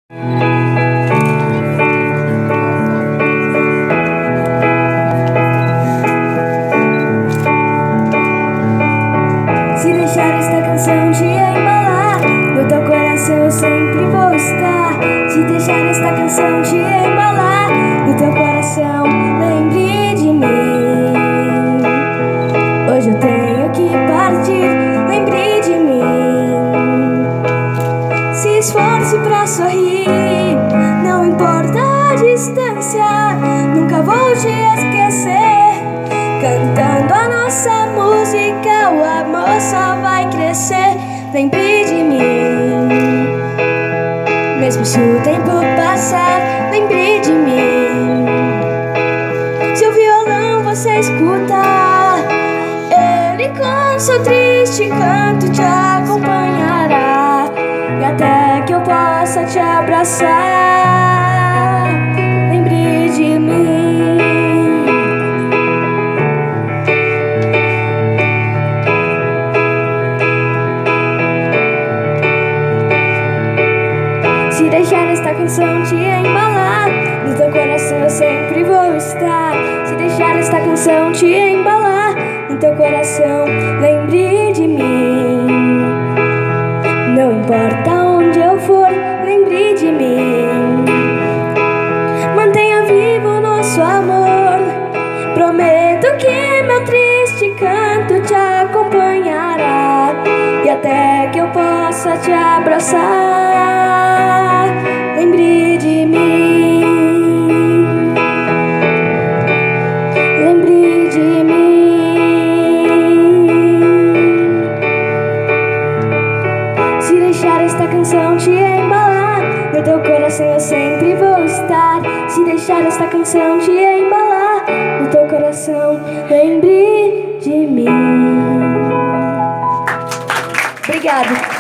Se deixar esta canção te embalar, no teu coração eu sempre vou estar. Se deixar esta canção te embalar, no teu coração lembre de mim. Hoje eu tenho que partir, lembre de mim. Se esforce pra sorrir, não importa a distância, nunca vou te esquecer. Cantando a nossa música, o amor só vai crescer. Lembre de mim, mesmo se o tempo passar, lembre de mim. Se o violão você escutar, ele com seu triste canto te acompanhará, e até que eu possa te abraçar, lembre de mim. Se deixar esta canção te embalar, no teu coração eu sempre vou estar. Se deixar esta canção te embalar, no teu coração lembre de mim. Não importa onde eu for, lembre de mim. Mantenha vivo o nosso amor, prometo que meu triste canto te acompanhará, e até que eu possa te abraçar, lembre de mim. Lembre de mim. Se deixar esta canção te embalar, no teu coração eu sempre vou estar. Se deixar esta canção te embalar, no teu coração lembre de mim. Obrigada.